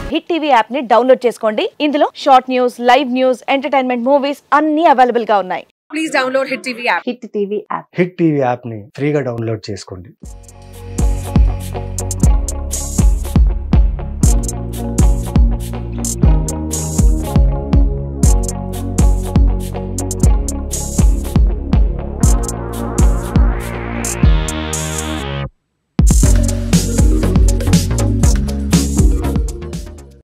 Hit TV app ని download చేసుకోండి. ఇందులో short news, live news, entertainment movies అన్ని అవైలబుల్ గా ఉన్నాయి. Please download Hit TV app. Hit TV app. Hit TV యాప్ని ఫ్రీగా డౌన్లోడ్ చేసుకోండి.